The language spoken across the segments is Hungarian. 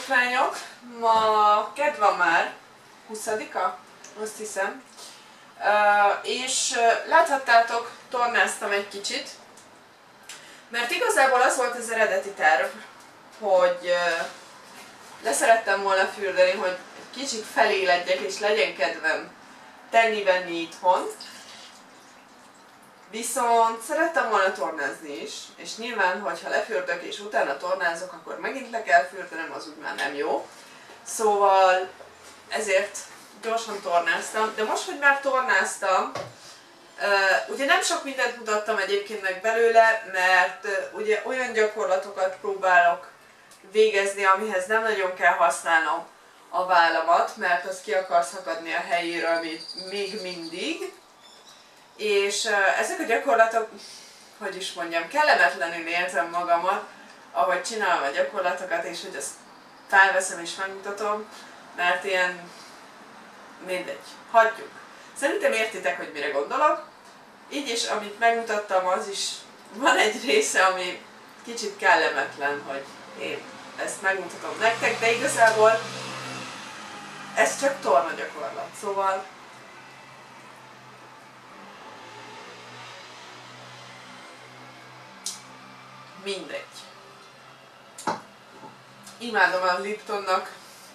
kislányok, ma kedd van már, 20-a? Azt hiszem. És láthattátok, tornáztam egy kicsit, mert igazából az volt az eredeti terv, hogy leszerettem volna fürdeni, hogy egy kicsit feléledjek és legyen kedvem tenni-venni itthon. Viszont szerettem volna tornázni is, és nyilván, hogyha lefürdök és utána tornázok, akkor megint le kell fürdenem, az úgy már nem jó. Szóval ezért gyorsan tornáztam, de most, hogy már tornáztam, ugye nem sok mindent mutattam egyébként meg belőle, mert ugye olyan gyakorlatokat próbálok végezni, amihez nem nagyon kell használnom a vállamat, mert az ki akar szakadni a helyéről még mindig. És ezek a gyakorlatok, hogy is mondjam, kellemetlenül érzem magamat, ahogy csinálom a gyakorlatokat, és hogy azt felveszem és megmutatom, mert ilyen mindegy, hagyjuk. Szerintem értitek, hogy mire gondolok. Így is, amit megmutattam, az is van egy része, ami kicsit kellemetlen, hogy én ezt megmutatom nektek, de igazából ez csak torna gyakorlat, szóval mindegy. Imádom a Liptonnak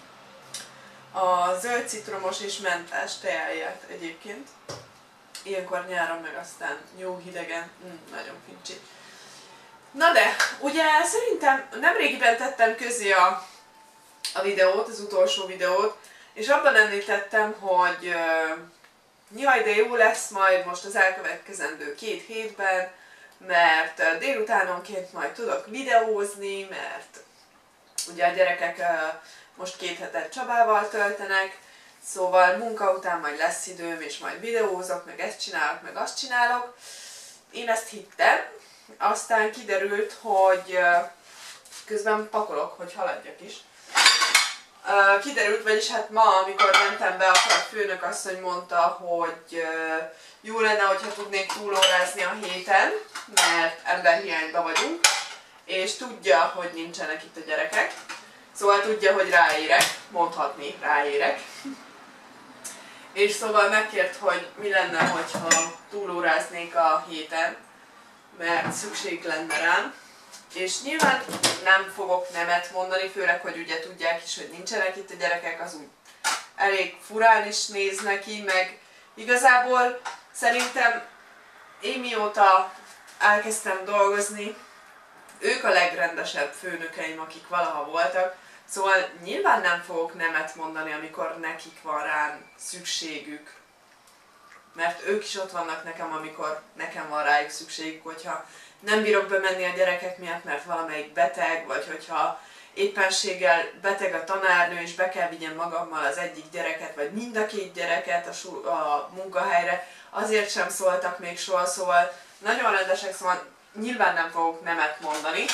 a zöld citromos és mentás teáját egyébként. Ilyenkor nyáron meg aztán jó hidegen, nagyon fincsi. Na de, ugye szerintem nemrégiben tettem közé a videót, az utolsó videót, és abban említettem, hogy jaj, de jó lesz majd most az elkövetkezendő 2 hétben, mert délutánonként majd tudok videózni, mert ugye a gyerekek most 2 hetet Csabával töltenek, szóval munka után majd lesz időm, és majd videózok, meg ezt csinálok, meg azt csinálok. Én ezt hittem, aztán kiderült, hogy közben pakolok, hogy haladjak is. Kiderült, vagyis hát ma, amikor mentem be, akkor a főnök asszony mondta, hogy jó lenne, hogyha tudnék túlórázni a héten, mert emberhiányban vagyunk, és tudja, hogy nincsenek itt a gyerekek. Szóval tudja, hogy ráérek, mondhatni, ráérek. És szóval megkért, hogy mi lenne, hogyha túlóráznék a héten, mert szükség lenne rám. És nyilván nem fogok nemet mondani, főleg, hogy ugye tudják is, hogy nincsenek itt a gyerekek, az úgy elég furán is néz neki, meg igazából szerintem én mióta elkezdtem dolgozni, ők a legrendesebb főnökeim, akik valaha voltak, szóval nyilván nem fogok nemet mondani, amikor nekik van rám szükségük, mert ők is ott vannak nekem, amikor nekem van rájuk szükségük, hogyha nem bírok bemenni a gyerekek miatt, mert valamelyik beteg, vagy hogyha éppenséggel beteg a tanárnő, és be kell vigyem magammal az egyik gyereket, vagy mind a 2 gyereket a munkahelyre, azért sem szóltak még soha, szóval nagyon rendesek, szóval nyilván nem fogok nemet mondani.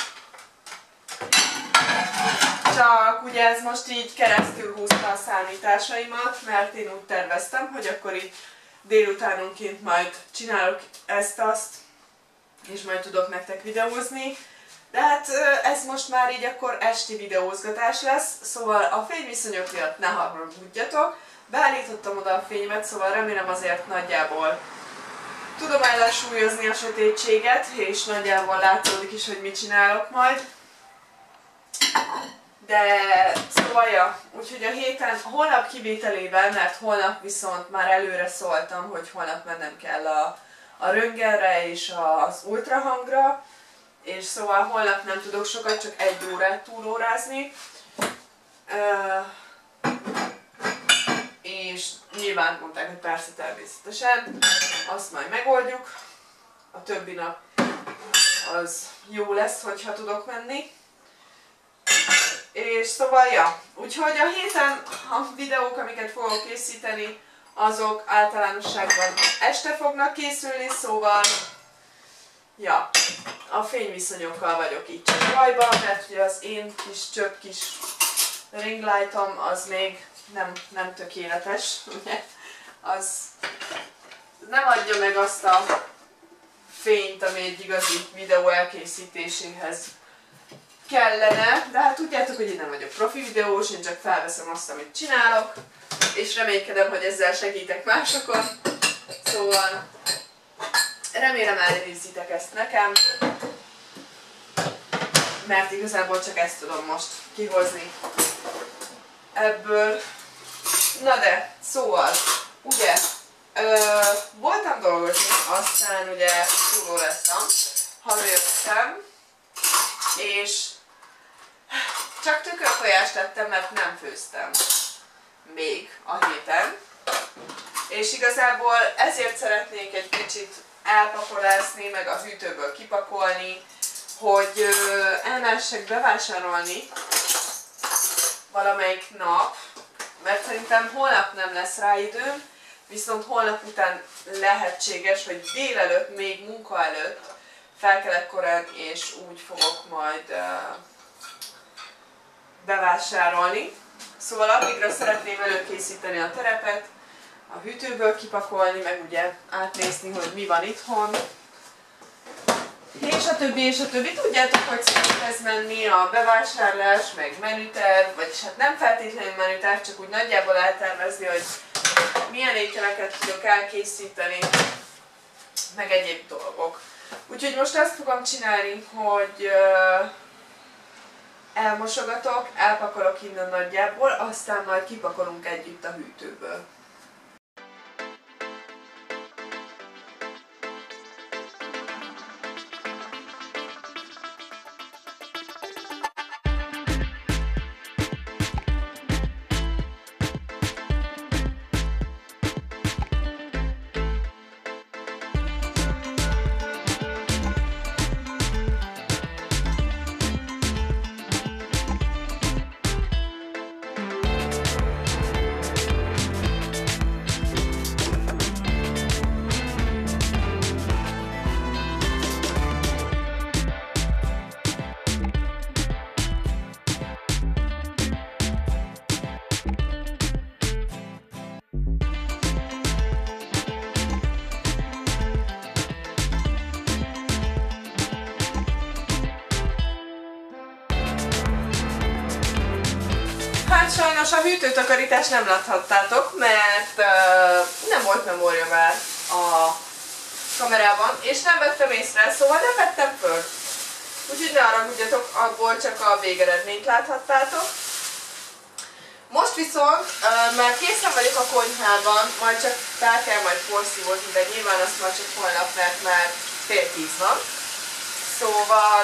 Csak ugye ez most így keresztül húzta a számításaimat, mert én úgy terveztem, hogy akkor itt délutánonként majd csinálok ezt-azt, és majd tudok nektek videózni. De hát ez most már így akkor esti videózgatás lesz, szóval a fényviszonyok miatt ne haragudjatok. Beállítottam oda a fényemet, szóval remélem azért nagyjából tudom ellensúlyozni a sötétséget, és nagyjából látszódik is, hogy mit csinálok majd. De szóval ja, úgyhogy a héten, holnap kivételével, mert holnap viszont már előre szóltam, hogy holnap mennem kell a röntgenre és az ultrahangra, és szóval holnap nem tudok sokat, csak 1 órát túlórázni. És nyilván mondták, hogy persze természetesen, azt majd megoldjuk. A többi nap az jó lesz, hogyha tudok menni. És szóval ja, úgyhogy a héten a videók, amiket fogok készíteni, azok általánosságban este fognak készülni, szóval ja, a fényviszonyokkal vagyok itt csak bajban, mert ugye az én kis ringlightom az még nem tökéletes, ugye? Az nem adja meg azt a fényt, ami egy igazi videó elkészítéséhez kellene, de hát tudjátok, hogy én nem vagyok profi videós, én csak felveszem azt, amit csinálok, és reménykedem, hogy ezzel segítek másokon. Szóval remélem elnézitek ezt nekem, mert igazából csak ezt tudom most kihozni ebből. Na de, szóval, ugye, voltam dolgozni, aztán ugye túló lettem, hazajöttem, és csak tükörtojást tettem, mert nem főztem még a héten. És igazából ezért szeretnék egy kicsit elpakolászni, meg a hűtőből kipakolni, hogy elmehessek bevásárolni valamelyik nap, mert szerintem holnap nem lesz rá időm, viszont holnap után lehetséges, hogy délelőtt, még munka előtt felkelek korán, és úgy fogok majd bevásárolni. Szóval addigra szeretném előkészíteni a terepet, a hűtőből kipakolni, meg ugye átnézni, hogy mi van itthon. És a többi, és a többi. Tudjátok, hogy szokott ez menni, a bevásárlás, meg menüterv, vagyis hát nem feltétlenül menüterv, csak úgy nagyjából eltervezni, hogy milyen ételeket tudok elkészíteni, meg egyéb dolgok. Úgyhogy most azt fogom csinálni, hogy elmosogatok, elpakolok innen nagyjából, aztán majd kipakolunk együtt a hűtőből. Hát sajnos a hűtőtakarítást nem láthattátok, mert nem volt memória már a kamerában, és nem vettem észre, szóval nem vettem föl. Úgyhogy ne haragudjatok, abból csak a végeredményt láthattátok. Most viszont már készen vagyok a konyhában, majd csak fel kell majd porszívozni, de nyilván azt már csak holnap, mert már 9:30 van. Szóval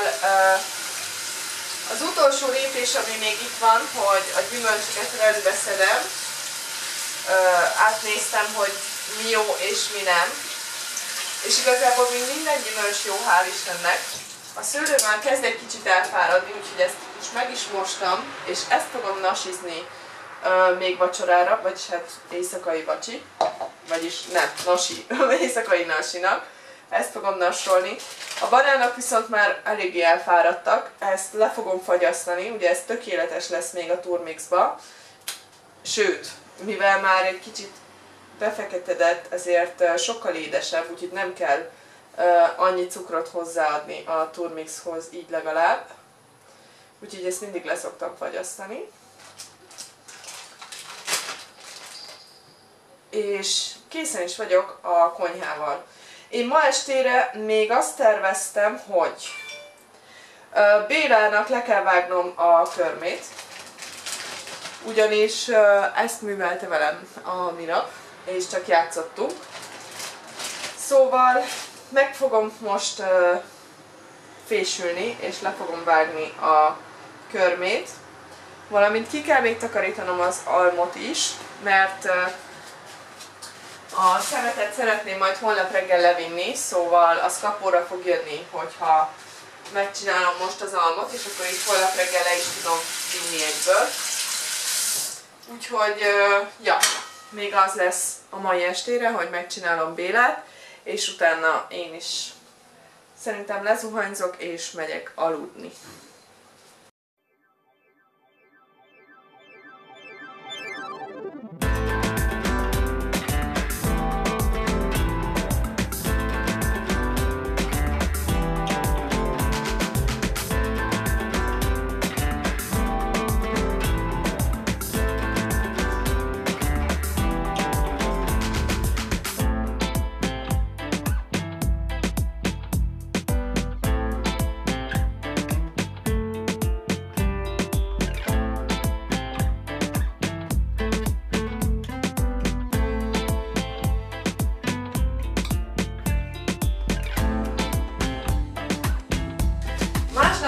az utolsó lépés, ami még itt van, hogy a gyümölcsöket rendbe szedem. Átnéztem, hogy mi jó és mi nem. És igazából még minden gyümölcs jó, hál' Istennek. A szőlő már kezd egy kicsit elfáradni, úgyhogy ezt most meg is mostam, és ezt fogom nasizni még vacsorára, vagyis hát éjszakai vacsi. Vagyis nem, nasi, éjszakai nasinak. Ezt fogom nasolni. A banánok viszont már eléggé elfáradtak, ezt le fogom fagyasztani, ugye ez tökéletes lesz még a turmixba. Sőt, mivel már egy kicsit befeketedett, ezért sokkal édesebb, úgyhogy nem kell annyi cukrot hozzáadni a turmixhoz, így legalább. Úgyhogy ezt mindig le szoktam fagyasztani. És készen is vagyok a konyhával. Én ma estére még azt terveztem, hogy Bélának le kell vágnom a körmét, ugyanis ezt művelte velem a minap, és csak játszottunk. Szóval meg fogom most fésülni, és le fogom vágni a körmét, valamint ki kell még takarítanom az almot is, mert a szemetet szeretném majd holnap reggel levinni, szóval az kapóra fog jönni, hogyha megcsinálom most az almot, és akkor így holnap reggel le is tudom vinni egyből. Úgyhogy, ja, még az lesz a mai estére, hogy megcsinálom Bélát, és utána én is szerintem lezuhanyzok, és megyek aludni.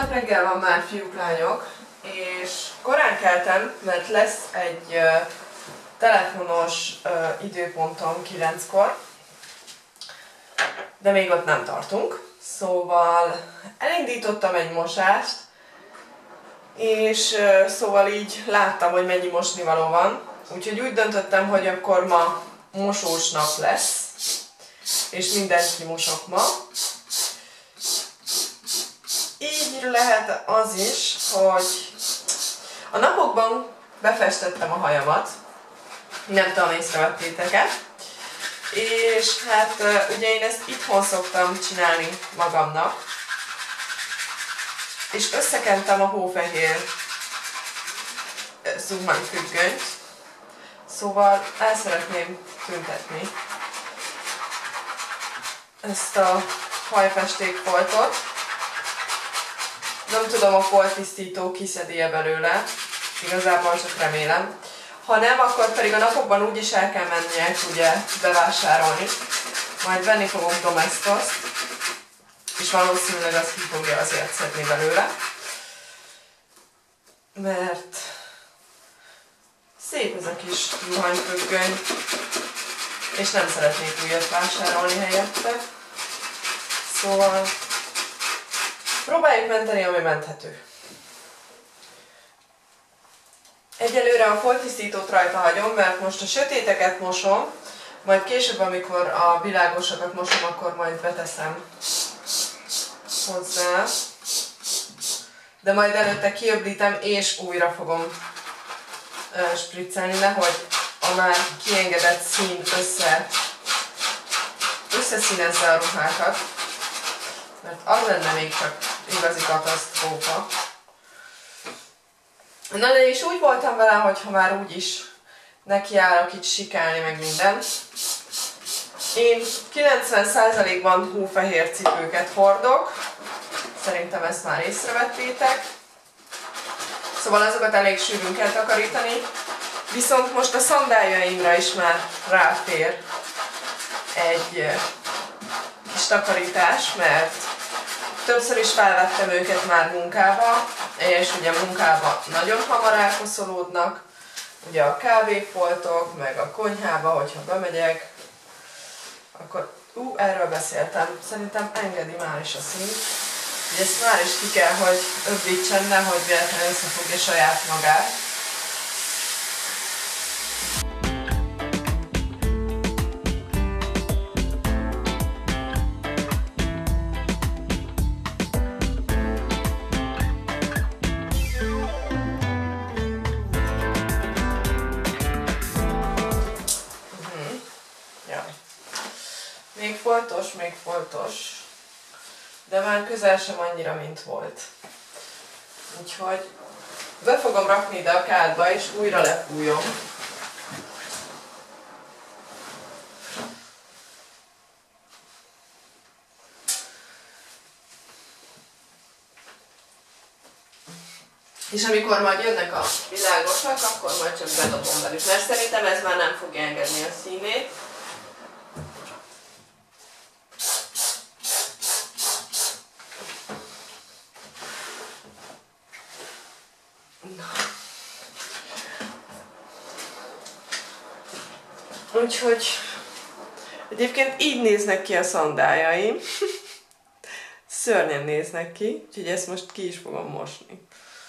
Másnap reggel van már, fiúk, lányok, és korán keltem, mert lesz egy telefonos időpontom 9-kor, de még ott nem tartunk. Szóval elindítottam egy mosást, és szóval így láttam, hogy mennyi mosnivaló van. Úgyhogy úgy döntöttem, hogy akkor ma mosós nap lesz, és mindent kimosok ma. Így lehet az is, hogy a napokban befestettem a hajamat, nem tudom, észrevettétek-e, és hát ugye én ezt itthon szoktam csinálni magamnak, és összekentem a hófehér zuhanyfüggönyt, szóval el szeretném tüntetni ezt a hajfestékfoltot. Nem tudom, a folttisztító kiszedi-e belőle, igazából csak remélem. Ha nem, akkor pedig a napokban úgyis el kell menniek ugye bevásárolni. Majd venni fogom Domestoszt, és valószínűleg azt ki fogja azért szedni belőle. Mert szép ez a kis zuhanyfüggöny, és nem szeretnék újat vásárolni helyette. Szóval próbáljuk menteni, ami menthető. Egyelőre a folttisztítót rajta hagyom, mert most a sötéteket mosom, majd később, amikor a világosakat mosom, akkor majd beteszem hozzá. De majd előtte kiöblítem, és újra fogom spriccelni, nehogy a már kiengedett szín összeszínezze a ruhákat. Mert az lenne még csak igazi katasztrófa. Na de is úgy voltam vele, hogy ha már úgyis nekiállok itt sikálni meg minden. Én 90%-ban hófehér cipőket hordok. Szerintem ezt már észrevettétek. Szóval azokat elég sűrűn kell takarítani. Viszont most a szandáljaimra is már ráfér egy kis takarítás, mert többször is felvettem őket már munkába, és ugye munkába nagyon hamar elkoszolódnak, ugye a kávéfoltok, meg a konyhába, hogyha bemegyek, akkor erről beszéltem, szerintem engedi már is a szín. Ugye ezt már is ki kell, hogy öblítsen, nehogy véletlenül összefogja saját magát. Még foltos, de már közel sem annyira, mint volt. Úgyhogy be fogom rakni ide a kádba, és újra lefújom. És amikor majd jönnek a világosak, akkor majd csak bedobom velük, mert szerintem ez már nem fogja engedni a színét. Úgyhogy egyébként így néznek ki a szandáljaim. Szörnyen néznek ki, úgyhogy ezt most ki is fogom mosni.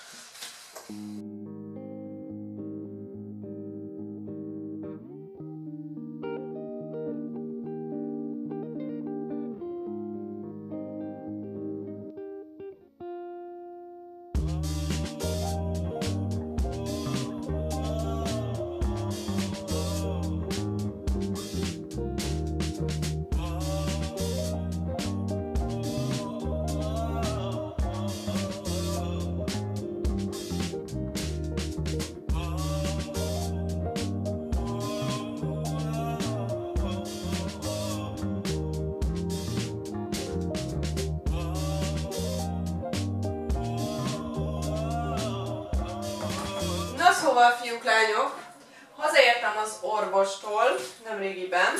Szóval, fiúk, lányok, hazaértem az orvostól nemrégiben,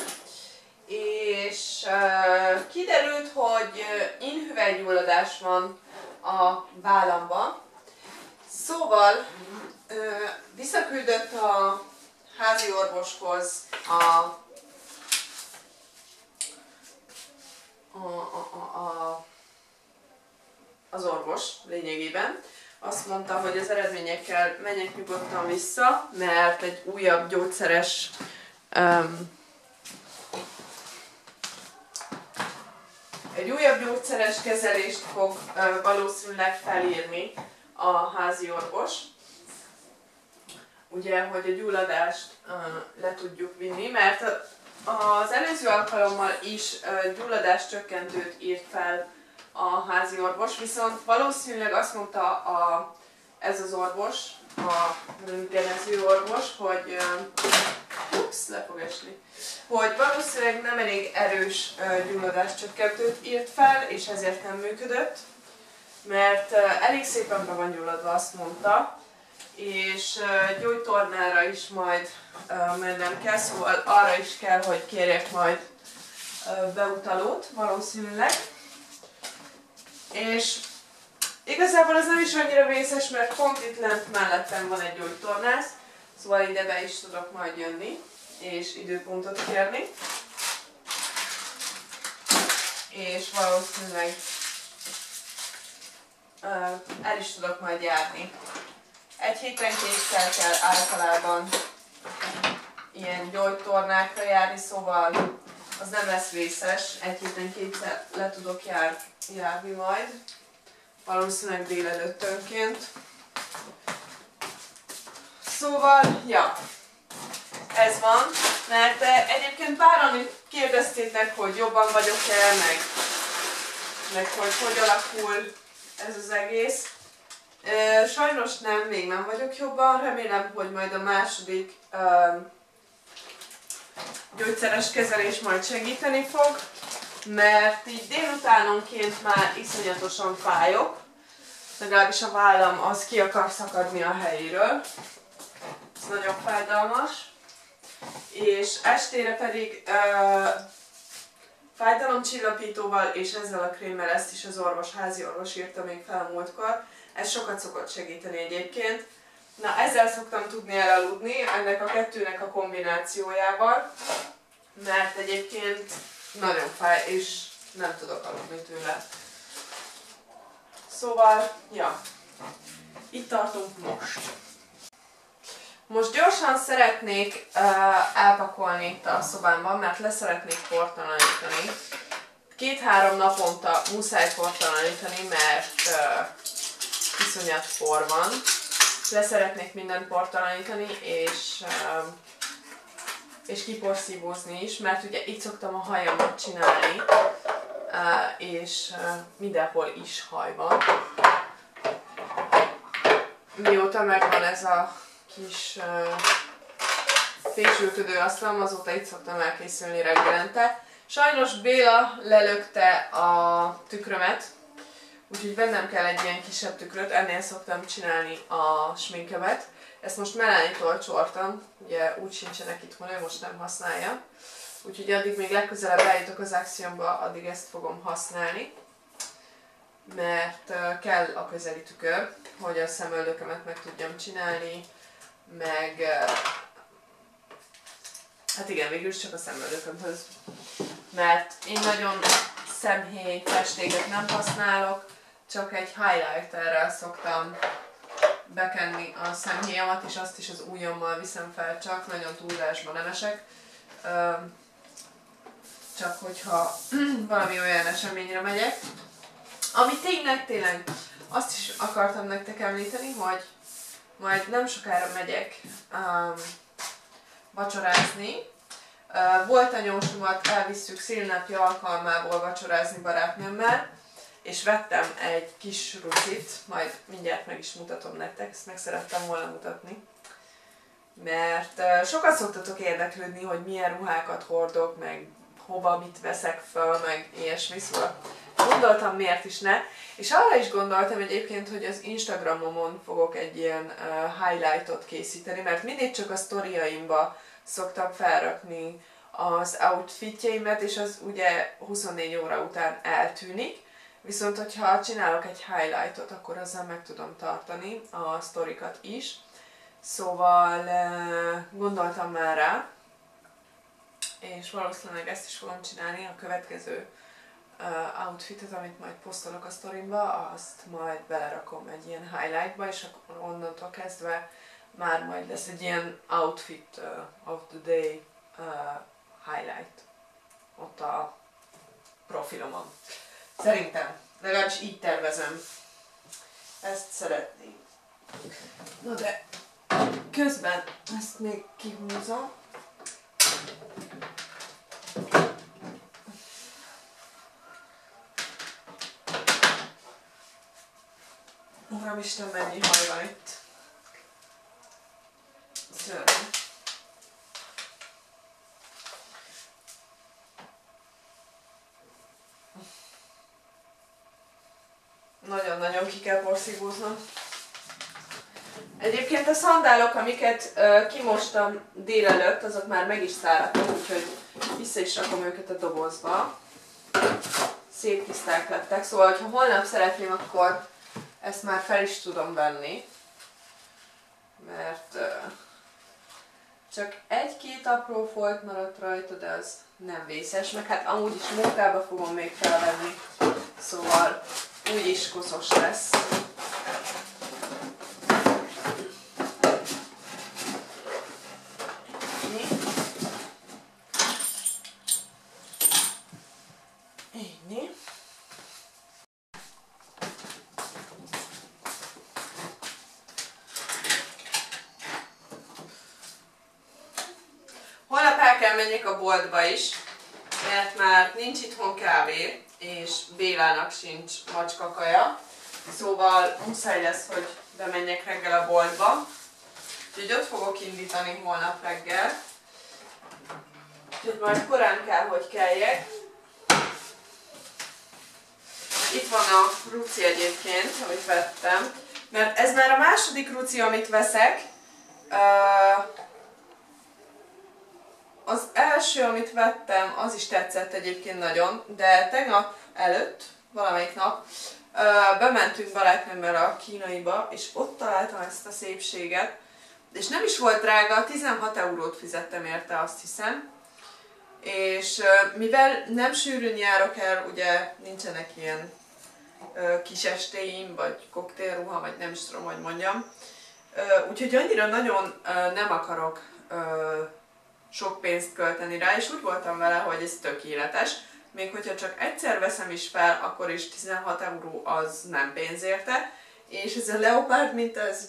és kiderült, hogy inhüvelygyulladás van a vállamba. Szóval visszaküldött a házi orvoshoz az orvos lényegében. Azt mondta, hogy az eredményekkel menjek nyugodtan vissza, mert egy újabb gyógyszeres kezelést fog valószínűleg felírni a házi orvos. Ugye, hogy a gyulladást le tudjuk vinni, mert az előző alkalommal is gyulladáscsökkentőt írt fel a házi orvos, viszont valószínűleg azt mondta ez az orvos, a röntgenező orvos, hogy le fog esni, hogy valószínűleg nem elég erős gyulladáscsökkentőt írt fel, és ezért nem működött, mert elég szépen be van gyulladva, azt mondta, és gyógytornára is majd mennem kell, szóval arra is kell, hogy kérjek majd beutalót valószínűleg. És igazából az nem is annyira vészes, mert pont itt lent mellettem van egy gyógytornász, szóval ide be is tudok majd jönni, és időpontot kérni. És valószínűleg el is tudok majd járni. Egy héten kétszer kell általában ilyen gyógytornákra járni, szóval az nem lesz vészes. Egy héten kétszer le tudok járni majd, valószínűleg délelőttönként. Szóval, ja, ez van, mert egyébként páran kérdeztétek, hogy jobban vagyok-e, meg hogy alakul ez az egész. Sajnos nem, még nem vagyok jobban, remélem, hogy majd a második gyógyszeres kezelés majd segíteni fog, mert így délutánonként már iszonyatosan fájok, legalábbis a vállam az ki akar szakadni a helyéről, ez nagyon fájdalmas, és estére pedig fájdalomcsillapítóval és ezzel a krémmel, ezt is az házi orvos írta még fel a múltkor, ez sokat szokott segíteni egyébként. Na, ezzel szoktam tudni elaludni, ennek a kettőnek a kombinációjával, mert egyébként nagyon fáj, és nem tudok aludni tőle. Szóval, ja, itt tartunk most. Most gyorsan szeretnék elpakolni itt a szobámban, mert leszeretnék portalanítani. 2-3 naponta muszáj portalanítani, mert iszonyat por van. Leszeretnék mindent portalanítani, és kiporszívózni is, mert ugye itt szoktam a hajamat csinálni, és mindenhol is haj van. Mióta megvan ez a kis fésülködő asztalam, azóta itt szoktam elkészülni reggelente. Sajnos Béla lelökte a tükrömet, úgyhogy vennem kell egy ilyen kisebb tükröt, ennél szoktam csinálni a sminkemet. Ezt most Melanie-tól csortam, ugye úgy sincsenek itthon, ő most nem használja. Úgyhogy addig még legközelebb eljutok az Axiomba, addig ezt fogom használni. Mert kell a közeli tükör, hogy a szemöldökömet meg tudjam csinálni, meg hát igen, végül is csak a szemöldökömhöz. Mert én nagyon szemhéj festéket nem használok, csak egy highlighterrel szoktam bekenni a szemhéjamat, és azt is az ujjammal viszem fel, csak nagyon túlzásba nem esek. Csak hogyha valami olyan eseményre megyek. Ami tényleg, azt is akartam nektek említeni, hogy majd nem sokára megyek vacsorázni. Volt anyósomat, elvisszük szülinapi alkalmából vacsorázni barátnőmmel, és vettem egy kis rucit, majd mindjárt meg is mutatom nektek, ezt meg szerettem volna mutatni. Mert sokat szoktatok érdeklődni, hogy milyen ruhákat hordok, meg hova mit veszek föl, meg ilyesmi, szóval gondoltam miért is ne. És arra is gondoltam egyébként, hogy az Instagramomon fogok egy ilyen highlightot készíteni, mert mindig csak a sztoriaimba szoktam felrakni az outfitjeimet, és az ugye 24 óra után eltűnik. Viszont, hogyha csinálok egy highlightot, akkor azzal meg tudom tartani a sztorikat is. Szóval gondoltam már rá, és valószínűleg ezt is fogom csinálni, a következő outfitet, amit majd posztolok a sztorimba, azt majd belerakom egy ilyen highlightba, és akkor onnantól kezdve már majd lesz egy ilyen outfit of the day highlight ott a profilomon. Szerintem, legalábbis így tervezem. Ezt szeretném. Na de közben ezt még kihúzom. Uramisten, mennyi haj van itt. Szörnyű. Nagyon-nagyon ki kell porszívóznom. Egyébként a szandálok, amiket kimostam délelőtt, azok már meg is száradtak, úgyhogy vissza is rakom őket a dobozba. Szép tiszták lettek, szóval ha holnap szeretném, akkor ezt már fel is tudom venni. Mert csak egy-két apró folt maradt rajta, de az nem vészes, meg hát amúgy is munkába fogom még felvenni, szóval úgyis koszos lesz. Így. Holnap el kell menjek a boltba is, mert már nincs itthon kávé, és Bélának sincs macskakaja, szóval muszáj lesz, hogy bemenjek reggel a boltba. Úgyhogy ott fogok indítani holnap reggel. Úgyhogy majd korán kell, hogy keljek. Itt van a ruci egyébként, amit vettem, mert ez már a második ruci, amit veszek. Az első, amit vettem, az is tetszett egyébként nagyon, de tegnap előtt, valamelyik nap, bementünk barátnőmmel a kínaiba, és ott találtam ezt a szépséget, és nem is volt drága, 16 eurót fizettem érte, azt hiszem. És mivel nem sűrűn járok el, ugye nincsenek ilyen kis estéim, vagy koktélruha, vagy nem is tudom, hogy mondjam. Úgyhogy annyira nagyon nem akarok sok pénzt költeni rá, és úgy voltam vele, hogy ez tökéletes. Még hogyha csak egyszer veszem is fel, akkor is 16 euró az nem pénz érte. És ez a leopárd minta, ez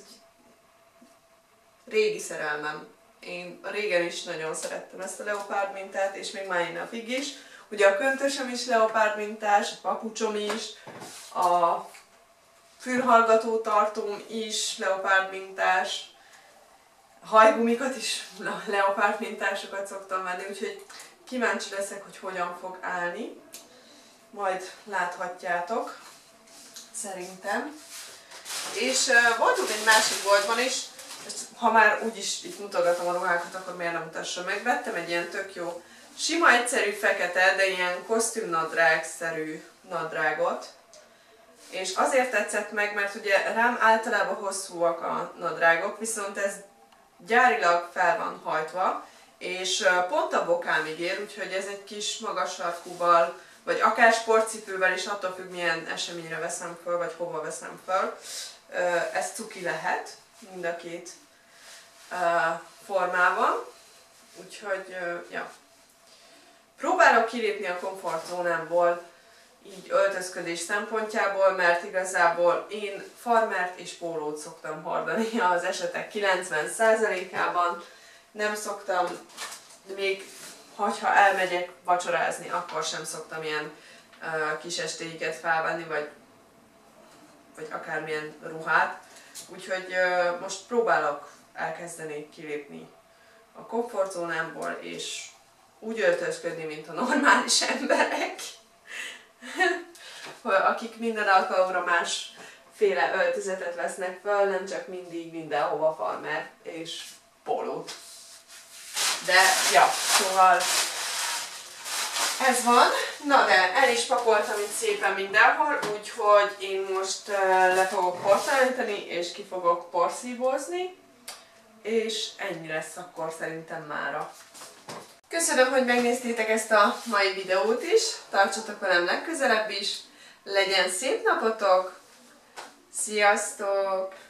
régi szerelmem. Én régen is nagyon szerettem ezt a leopárd mintát, és még mai napig is. Ugye a köntösöm is leopárd mintás, a papucsom is, a fülhallgató tartóm is leopárd mintás, hajgumikat is leopárd mintásokat szoktam venni, úgyhogy kíváncsi leszek, hogy hogyan fog állni. Majd láthatjátok, szerintem. És voltunk egy másik boltban is, ha már úgyis itt mutogatom a ruhákat, akkor miért nem mutassam meg. Vettem egy ilyen tök jó, sima, egyszerű fekete, de ilyen kosztümnadrág-szerű nadrágot. És azért tetszett meg, mert ugye rám általában hosszúak a nadrágok, viszont ez gyárilag fel van hajtva, és pont a bokámig ér, úgyhogy ez egy kis magas sarkúval, vagy akár sportcipővel is, attól függ, milyen eseményre veszem föl, vagy hova veszem föl. Ez cuki lehet, mind a két formában. Úgyhogy, ja. Próbálok kilépni a komfortzónámból, így öltözködés szempontjából, mert igazából én farmert és pólót szoktam hordani az esetek 90%-ában. Nem szoktam, még ha elmegyek vacsorázni, akkor sem szoktam ilyen kis estéiket felvenni, vagy akármilyen ruhát. Úgyhogy most próbálok elkezdeni kilépni a komfortzónámból, és úgy öltözködni, mint a normális emberek, akik minden alkalomra másféle öltözetet vesznek fel, nem csak mindig mindenhova farmer és pólót. De, ja, szóval ez van. Na de el is pakoltam itt szépen mindenhol, úgyhogy én most le fogok porcelanítani, és ki fogok porszívózni, és ennyi lesz akkor szerintem mára. Köszönöm, hogy megnéztétek ezt a mai videót is, tartsatok velem legközelebb is, legyen szép napotok, sziasztok!